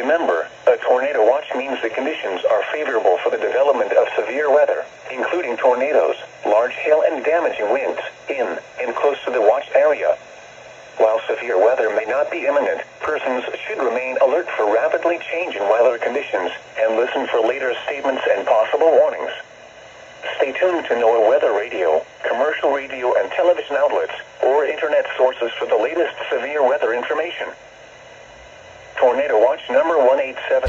Remember, a tornado watch means the conditions are favorable for the development of severe weather, including tornadoes, large hail and damaging winds, in and close to the watch area. While severe weather may not be imminent, persons should remain alert for rapidly changing weather conditions and listen for later statements and possible warnings. Stay tuned to NOAA weather radio, commercial radio and television outlets, or internet sources for the latest severe weather information. Tornado watch number 187.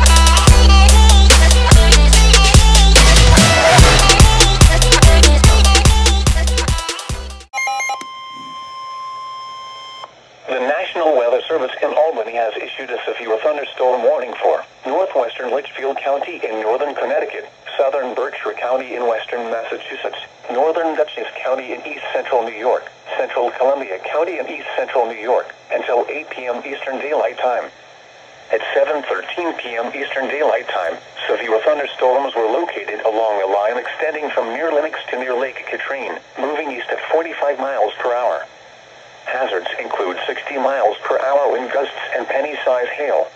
The National Weather Service in Albany has issued a severe thunderstorm warning for northwestern Litchfield County in northern Connecticut, southern Berkshire County in western Massachusetts, northern Dutchess County in east central New York, central Columbia County in east central New York, until 8 p.m. Eastern Daylight Time. At 7:13 p.m. Eastern Daylight Time, severe thunderstorms were located along a line extending from near Lenox to near Lake Katrine, moving east at 45 miles per hour. Hazards include 60 miles per hour wind gusts and penny-size hail.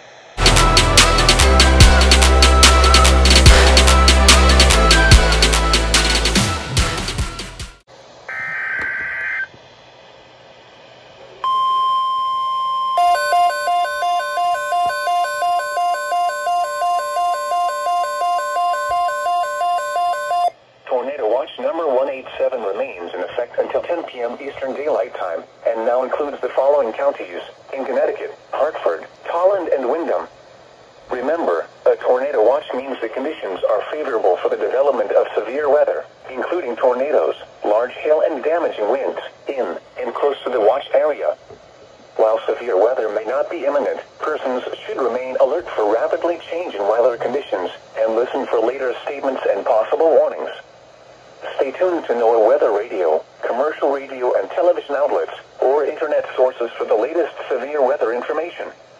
Tornado watch number 187 remains in effect until 10 p.m. Eastern Daylight Time, and now includes the following counties in Connecticut: Hartford, Tolland, and Windham. Remember, a tornado watch means the conditions are favorable for the development of severe weather, including tornadoes, large hail and damaging winds, in and close to the watch area. While severe weather may not be imminent, persons should remain alert for rapidly changing weather conditions and listen for later statements and possible warnings. Stay tuned to NOAA weather radio, commercial radio and television outlets, or internet sources for the latest severe weather information.